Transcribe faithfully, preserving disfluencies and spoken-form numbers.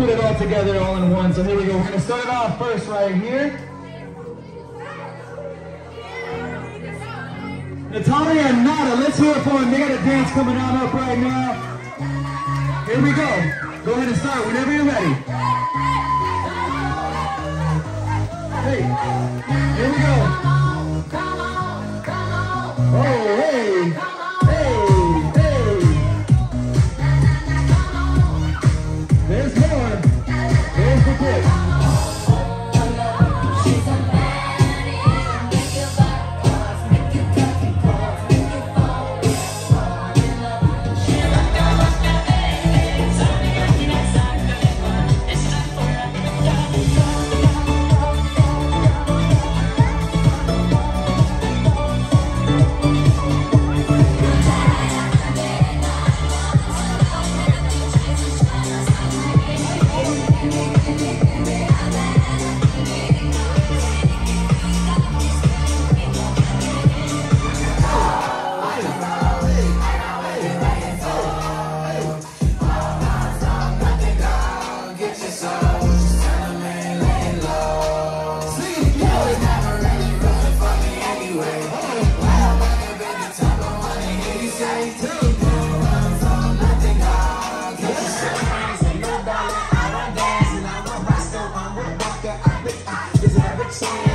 put it all together all in one. So here we go. We're going to start it off first right here. Natalia and Nada, let's hear it for them. They got a dance coming on up right now. Here we go. Go ahead and start whenever you're ready. Hey, here we go. Oh, hey, hey, hey. There's more. There's the kick. Is it ever changed?